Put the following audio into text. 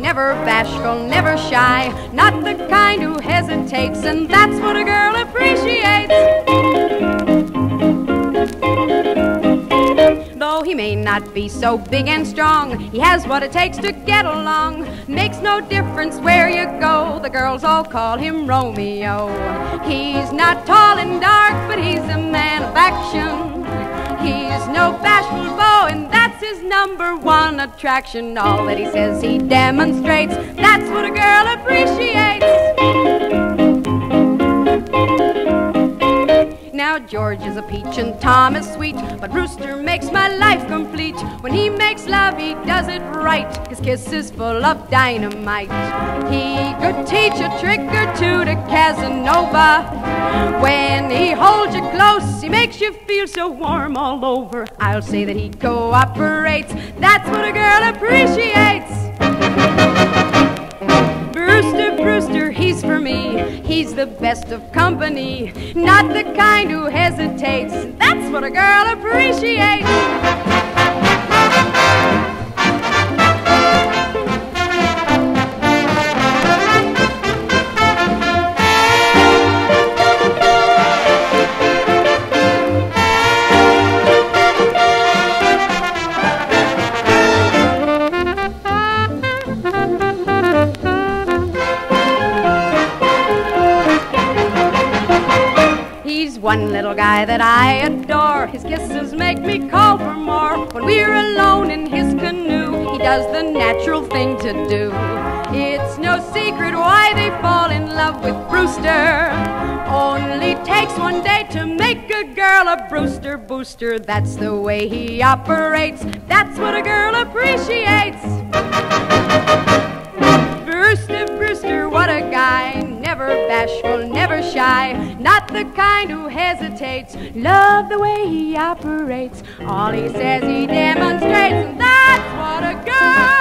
never bashful, never shy, not the kind who hesitates, and that's what a girl appreciates. Though he may not be so big and strong, he has what it takes to get along. Makes no difference where you go, the girls all call him Romeo. He's not tall and dark, but he's a man of action. He's no bashful beau, and that's his number one attraction. All that he says he demonstrates, that's what a girl appreciates. Now George is a peach and Tom is sweet, but Brewster makes my life complete. When he makes love, he does it right. His kiss is full of dynamite. He could teach a trick or two to Casanova. When he holds you close, he makes you feel so warm all over. I'll say that he cooperates. That's what a girl appreciates. Brewster, he's for me. He's the best of company, not the kind who hesitates. That's what a girl appreciates. One little guy that I adore, his kisses make me call for more. When we're alone in his canoe, he does the natural thing to do. It's no secret why they fall in love with Brewster. Only takes one day to make a girl a Brewster booster. That's the way he operates. That's what a girl appreciates. Brewster, what a guy. Never bashful, never shy, not the kind who hesitates. Love the way he operates. All he says he demonstrates, and that's what a girl